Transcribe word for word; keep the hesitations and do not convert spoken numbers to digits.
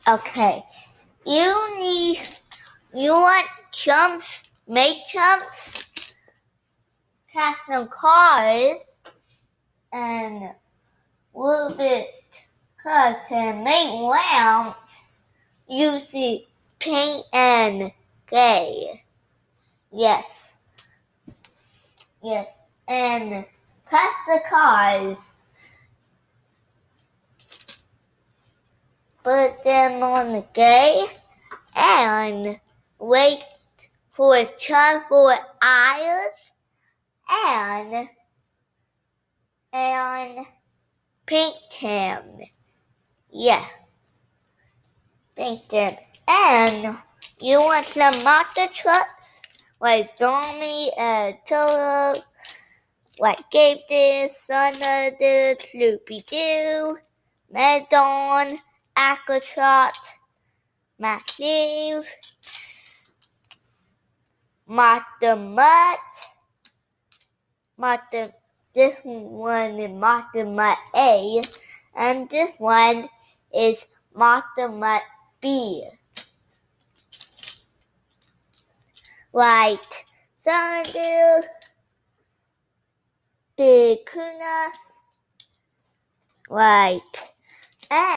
Okay, you need, you want chumps, make chumps, cast some cars, and little bit cuts and make lamps using paint and clay. Yes. Yes. And cut the cars. Put them on the clay and wait for twenty-four hours and and paint them. Yeah. Paint them. And you want some monster trucks like Zombie and Toto, like Gator, Thunder, Sloopy-Doo, Megalon, Aquatrot, Matthew, Martha Mutt, Martha, this one is Martha Mutt A, and this one is Martha Mutt B. Like Thunder, Big Kuna, right, and